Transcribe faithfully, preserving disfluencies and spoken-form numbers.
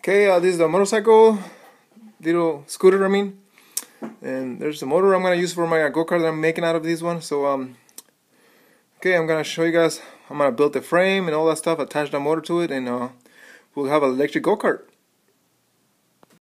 Okay, uh, this is the motorcycle, little scooter, I mean, and there's the motor I'm gonna use for my uh, go-kart that I'm making out of this one. So, um, okay, I'm gonna show you guys. I'm gonna build the frame and all that stuff, attach the motor to it, and uh, we'll have an electric go-kart.